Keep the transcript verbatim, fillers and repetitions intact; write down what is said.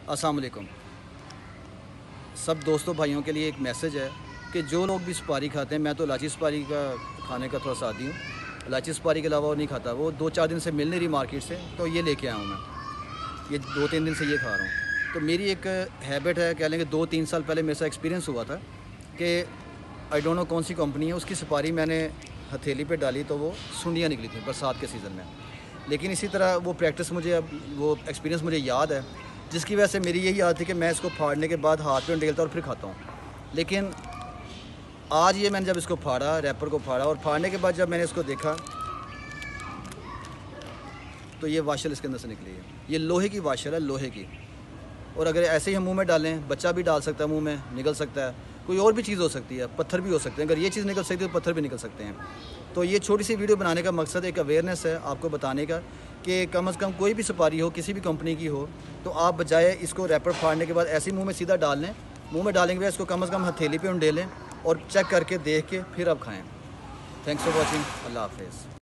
अस्सलाम वालेकुम। सब दोस्तों भाइयों के लिए एक मैसेज है कि जो लोग भी सुपारी खाते हैं, मैं तो इलायची सुपारी का खाने का थोड़ा सा आदी हूँ। इलायची सुपारी के अलावा और नहीं खाता। वो दो चार दिन से मिल नहीं रही मार्केट से, तो ये लेके आया हूँ मैं। ये दो तीन दिन से ये खा रहा हूँ। तो मेरी एक हैबिट है, कह लेंगे दो तीन साल पहले मेरे साथ एक्सपीरियंस हुआ था कि आई डोंट नो कौन सी कंपनी है, उसकी सुपारी मैंने हथेली पे डाली तो वो सुंडियाँ निकली थी बरसात के सीज़न में। लेकिन इसी तरह वो प्रैक्टिस मुझे, अब वो एक्सपीरियंस मुझे याद है, जिसकी वजह से मेरी यही याद थी कि मैं इसको फाड़ने के बाद हाथ पे उंडेलता और फिर खाता हूँ। लेकिन आज ये मैंने जब इसको फाड़ा, रैपर को फाड़ा और फाड़ने के बाद जब मैंने इसको देखा तो ये वाशल इसके अंदर से निकली है। ये लोहे की वाशल है, लोहे की। और अगर ऐसे ही हम मुंह में डालें, बच्चा भी डाल सकता है, मुंह में निकल सकता है, कोई और भी चीज़ हो सकती है, पत्थर भी हो सकते हैं। अगर ये चीज़ निकल सकती है तो पत्थर भी निकल सकते हैं। तो ये छोटी सी वीडियो बनाने का मकसद एक अवेयरनेस है, आपको बताने का कि कम अज़ कम कोई भी सुपारी हो, किसी भी कंपनी की हो, तो आप बजाय इसको रैपर फाड़ने के बाद ऐसे ही मुँह में सीधा डाल लें। मुँह में डालेंगे इसको कम अज़ कम हथेली पे उंडेलें और चेक करके देख के फिर आप खाएँ। Thanks for watching. अल्लाह हाफ़िज़।